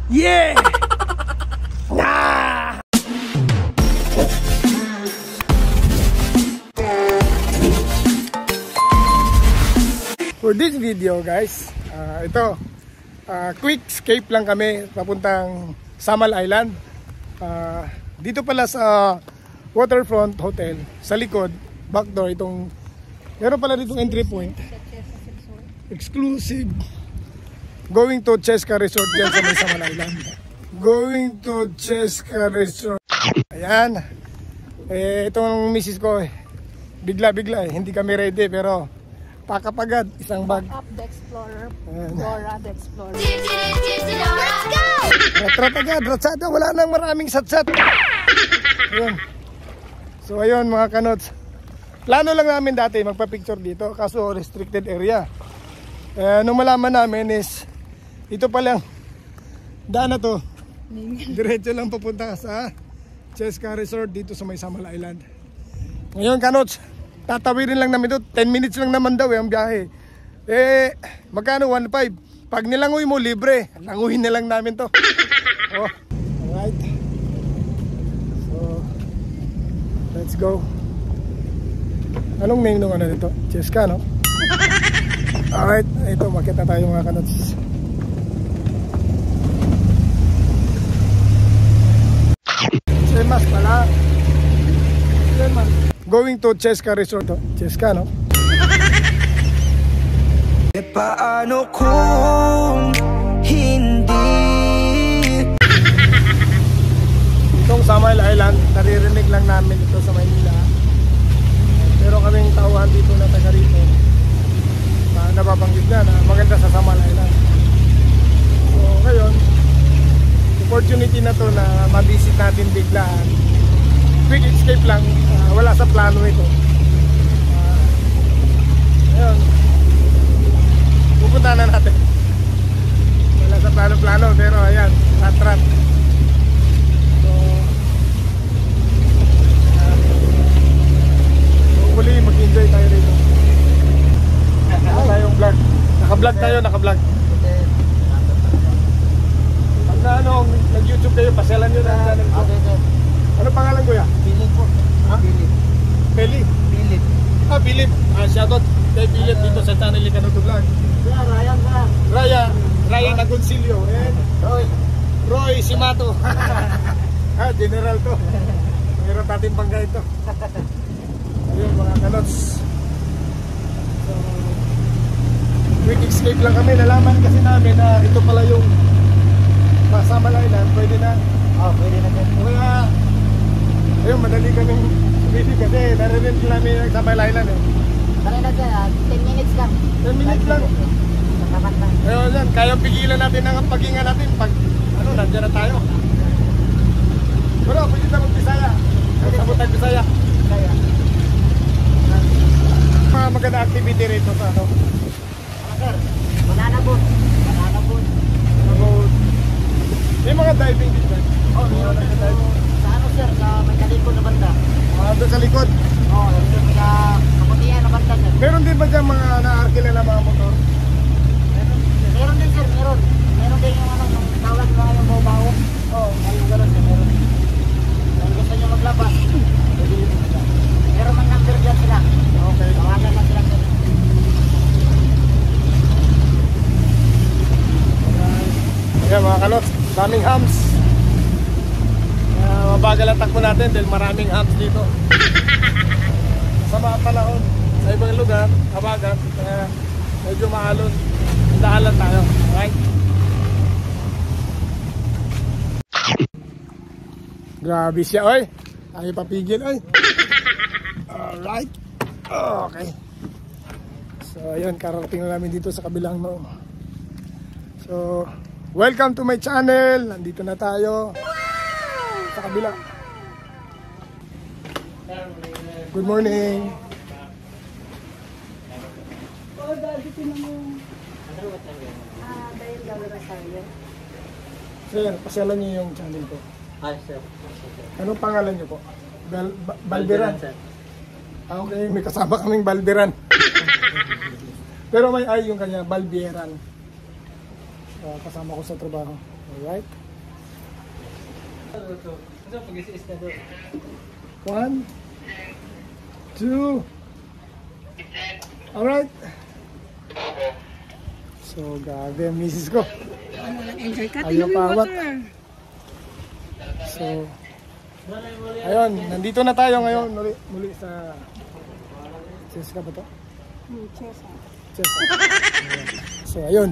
Yeah! Nah! For this video guys, quick escape lang kami papuntang Samal Island. Dito pala sa Waterfront Hotel, sa likod, backdoor, meron pala ditong entry point. Exclusive. Going to Cheska Resort dyan sa may Samal Island. Going to Cheska Resort. Ayan. Itong misis ko, bigla hindi kami ready pero pakapagad, isang bag. Up the Explorer, Dora the Explorer. Let's go! Ratrat agad, ratsada, wala nang maraming satsat. Ayun. So ayun mga kanots. Plano lang namin dati magpa-picture dito, kaso restricted area. Nung malaman namin is, ito palang daan na to. Diretso lang papunta sa Cheska Resort dito sa may Samal Island. Ngayon kanots, tatawirin lang namin ito. 10 minutes lang naman daw ang biyahe. Magkano? 1.5. Pag nilangoy mo, libre. Languhin na lang namin to. Oh, alright. So, let's go. Anong name nung ano nito? Cheska, no? Alright, ito, makita tayo mga kanots. Semas pala. Semas. Going to Cheska Resort. Cheska, no? Paano kung hindi? Itong Samal Island, naririnig lang namin ito sa Maynila. Pero kaming tauhan dito na taga rito, nababanggit na maganda sa Samal Island. So ngayon, opportunity na to na mabisit natin biglaan. Quick escape lang, wala sa plano ito. Ayun, pupunta na natin. Wala sa plano-plano pero ayan, rat-rat. So hopefully mag-enjoy tayo rito. Ano tayong vlog? Naka-vlog tayo, naka-vlog. Pagka nag-YouTube kayo, pasyalan nyo na ang channel ko. Ano pangalan kuya? Philip po. Ha? Philip. Peli? Philip. Philip. Shoutout kay Philip dito sa channel ni Kanuto Vlog. Ryan ka. Ryan Agoncillo. And Roy Simato. General to. Mayroon natin bangga ito. Ayun mga kanots. So, quick escape lang kami. Nalaman kasi namin na ito pala yung Samal Island. Pwede na. Pwede na din. Kaya, ayun, madali kaming busy kasi narinig namin yung Samal Island eh. Kanina dyan, 10 minutes lang. 10 minutes lang. Nakapat lang. Ayun yan, kaya pigilan natin ang paghinga natin pag nandiyan na tayo. Pero pwede na mag-Bisaya. Sabot tayo Bisaya. Kaya. Mga maganda activity rito sa Sir, banana boat. Banana boat. boat. May mga diving din ba? Meron na dito. Sa ano sir, sa may kalikod na banda. Doon sa likod. Dito sa kaputihan na banda sir. Meron din ba dyan mga naarkila na mga motor? Meron din sir, meron. Meron din yung yung tawag na yung bawo-bawo. Ayun gano'n sir, meron. Kung gusto nyo maglabas, meron man number dyan sila. Okay. Tawagan lang sila sir. Ayan mga kalot, daming hams. Mabagal ang takbo natin dahil maraming hams dito. Sa mga panahon, sa ibang lugar, habagat, medyo maalon. Dahalan tayo, right? Grabe siya, oy. Tayo papigil, oy. Alright. Okay. So, ayun, karating na namin dito sa kabilang no. So, welcome to my channel. Nandito na tayo sa kabila. Good morning. Sir, pasyalan niyo yung channel ko. Sir. Anong pangalan niyo po? Balberan. Okay, may kasama kaming Balberan. Pero may ay yung kanya, Balbieran. Kasama ko sa trabaho. Alright. 1, 2. Alright. So, grabe ang misis ko. Enjoy ka. Ayaw pawat. So, ayun, nandito na tayo ngayon muli sa Cheska ba to? Cheska. So, ayun.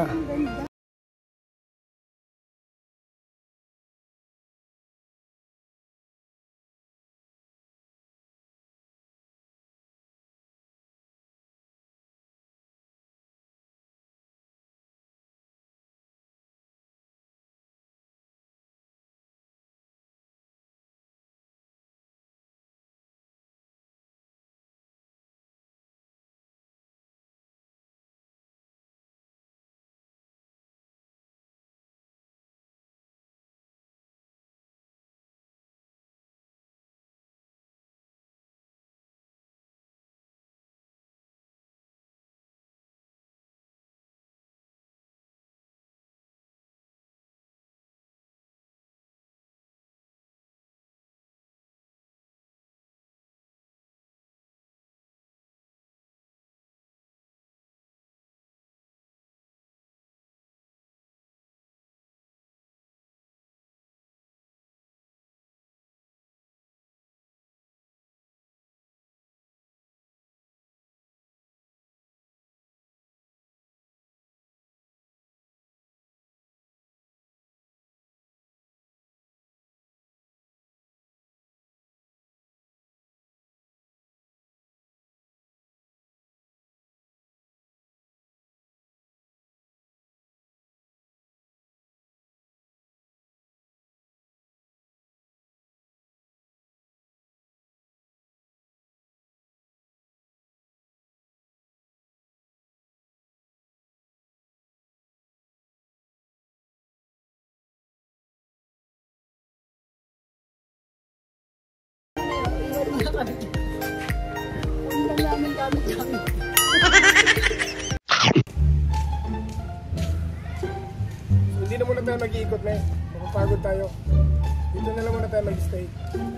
Hindi na muna tayo mag-iikot na eh. Mapapagod tayo. Dito na lang muna tayo mag-stay.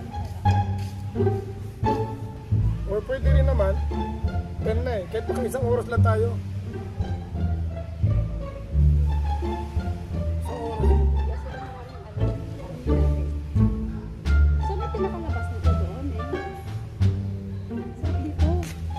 Or pwede rin naman 10 na eh. Kahit pang isang oras lang tayo. Isang oras. Saan na pinakalabas nito doon eh? Saan dito?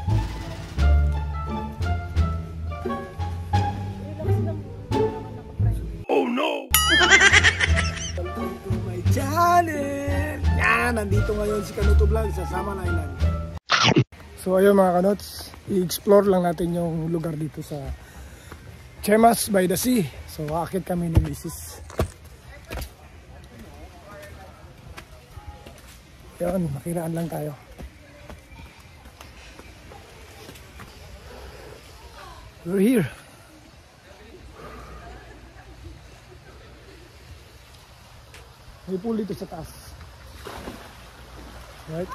Relax lang. Oh no! Welcome to my channel! Yan! Nandito ngayon si Kanuto Vlog sa Saman Island. So ayun mga kanots, i-explore lang natin yung lugar dito sa Chemas by the Sea. So aakit kami ni Mrs. Yan, makiraan lang tayo. We're here. May pool dito sa taas. Right?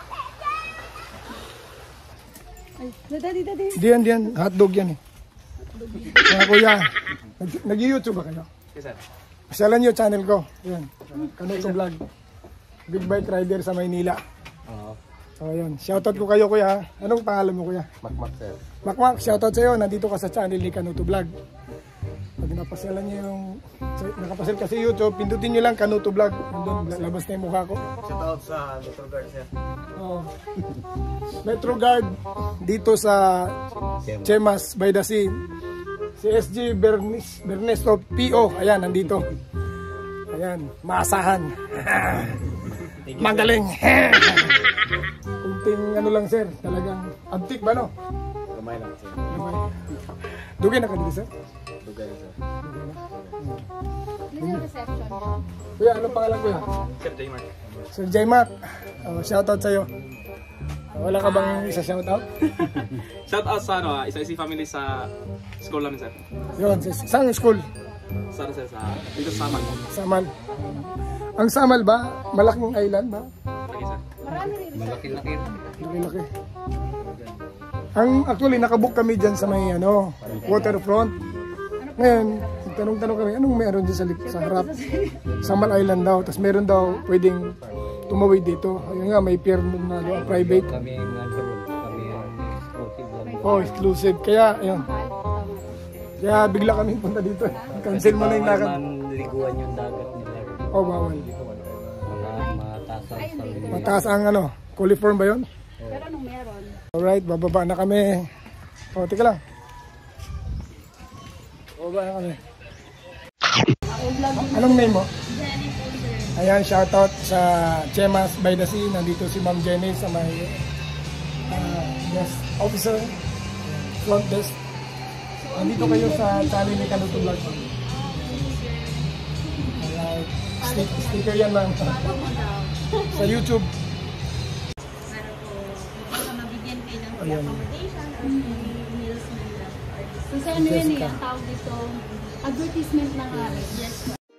Ay, dadi. Diyan. Hotdog yan eh. Mga kuya, nag-YouTube ba kayo? Yes, sir. Pasyalan nyo channel ko. Yan. Kanuto Vlog. Big bike rider sa Maynila. So ayun. Shoutout ko kayo kuya. Anong pangalan mo kuya? Makmak, sir. Makmak, shoutout sa'yo. Nandito ka sa channel ni Kanuto Vlog. Pag napasyalan nyo yung nakapasyal ka sa YouTube, pindutin nyo lang Kanuto Vlog. Nandun, labas na yung mukha ko. Shout out sa Metro Guard, sir. Oh. Metro Guard dito sa Chemas by the Sea. Si SG Bernesto PO. Ayan, nandito. Ayan, maasahan. Magaling. Kunting ano lang sir, talagang antik ba no? Gamay lang, sir. Dugay na ka dito sir? Dugay, sir. Ano yung reception? Kuya, ano pangalan kuya? Sir J. Mark. Sir J. Mark. Shoutout sa'yo. Wala ka bang isa shoutout? Shout out sa isa-isi family sa school namin, sir. Yun, saan school? Sa sir, dito sa Saman. Samal. Ang Samal ba? Malaking island ba? Lagi, sir. Marami rin. Malaki-laki. Laki. Actually nakabook kami diyan sa may waterfront. Ngayon, Tanong-tanong kami, anong meron dyan sa harap? Samal Island daw. Tapos meron daw pwedeng tumawid dito. Ayun nga, may pier na private. Kami ang exclusive lang. Oh, exclusive. Kaya, ayun. Kaya bigla kami punta dito. Cancel mo na yung lakad. Manliguan yung dagat nila. Oh, bawal. Mataas ang sabi. Mataas ang ano, coliform ba yun? Pero anong meron? Alright, bababa na kami. Oh, tika lang. Bababa na kami. Anong name mo? Ayan, shoutout sa Chemas by the Sea. Nandito si Ma'am Jenny sa may guest officer, front desk. Nandito kayo sa channel ni Kanuto Vlog. Alright, sticker yan ma'am. Sa YouTube. Ayan. Kasi ano yan eh, ang tawag dito, advertisement na nga. Yes.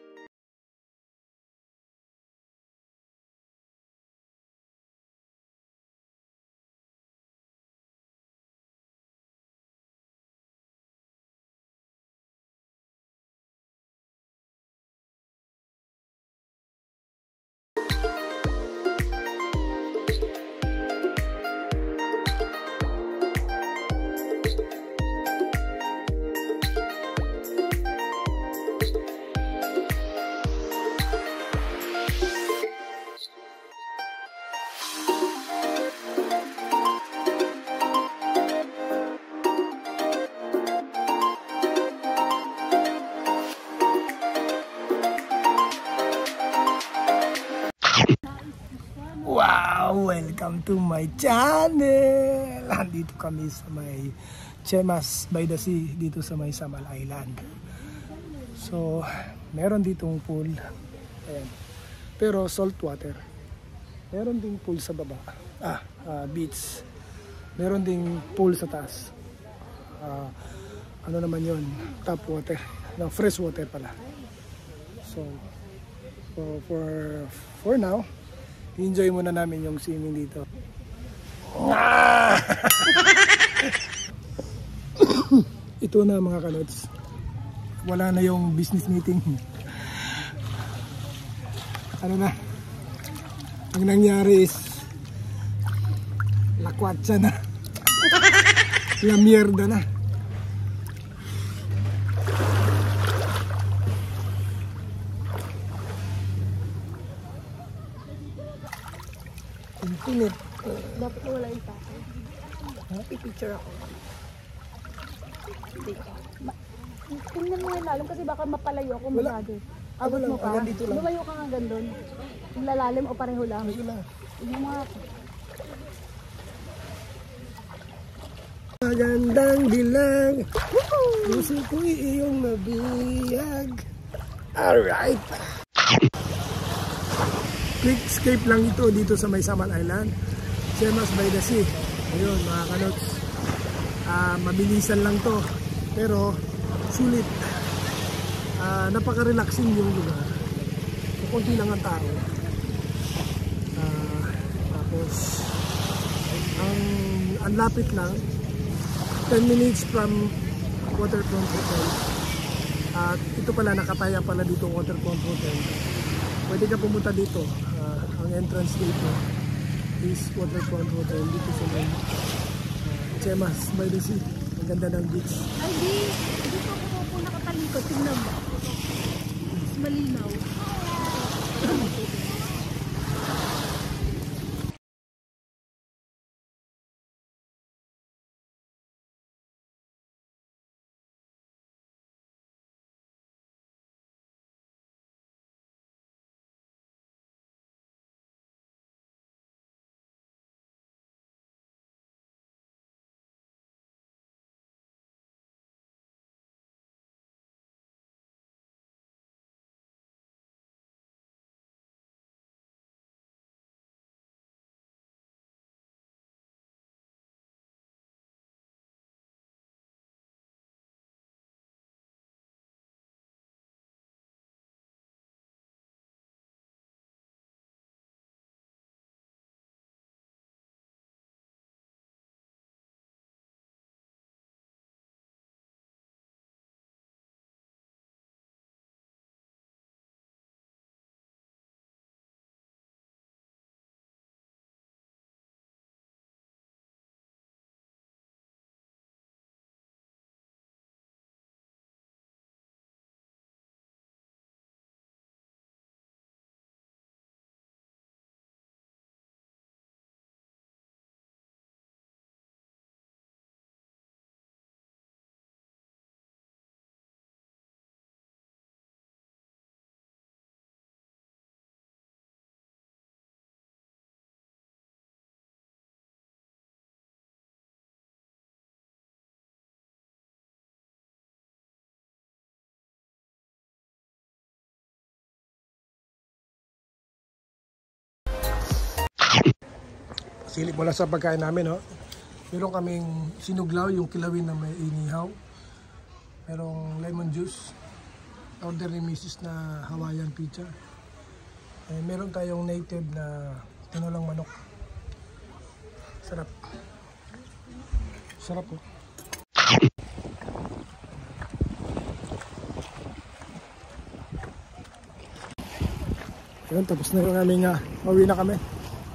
Wow! Welcome to my channel! Andito kami sa may Chemas by the Sea, dito sa may Samal Island. So, meron ditong pool. Ayan. Pero salt water. Meron ding pool sa baba. Beach. Meron ding pool sa taas. Ano naman yon? Tap water. No, fresh water pala. So for now, enjoy muna namin yung swimming dito. Ito na mga kalots. Wala na yung business meeting. Ano na? Ang nangyari is lakwatsa na. La mierda na. Infinite. Dapat wala yung tatay. Pipicture ako. Dito. Tingnan mo yung lalim kasi baka mapalayo ako masyado. Abot mo pa. Hanggang dito lang. Lumayo ka nga gandun. Yung lalalim o pareho lang. Ayun lang. Yung mga... Magandang dilag. Gusto ko iyong nabiyag. Alright. Quick escape lang ito dito sa may Samal Island. Chemas by the Sea. Ayun mga kalots. Mabilisan lang to. Pero sulit. Napaka-relaxing yung lugar. Kunti lang ang tao. Tapos ang lapit lang 10 minutes from Waterfront Hotel. At ito pala, nakataya pala dito Waterfront Hotel. Pwede ka pumunta dito. Ang entrance dito is Waterfront Hotel dito sa may Chemas by the Sea. Ang ganda ng beach. Ay, di ko ako po nakatalikot. Tingnan mo. Mas malinaw. Silip mula sa pagkain namin, no? Meron kaming sinuglaw, yung kilawin na may inihaw. Merong lemon juice. Order ni Mrs. na Hawaiian pizza. Meron tayong native na tinulang manok. Sarap. Sarap po. Ayun, tapos na yung aming pauwi na kami.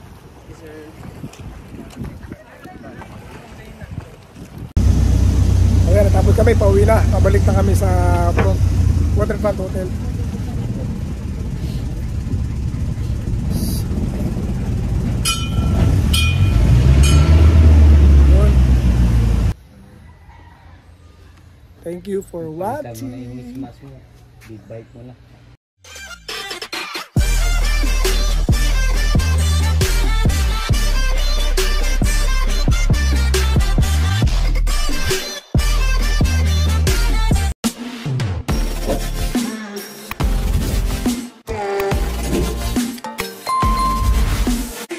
Ayan, natapos kami, pauwi na. Pabalik na kami sa Waterfront Hotel. Yun. Thank you for watching. Big bike mo na.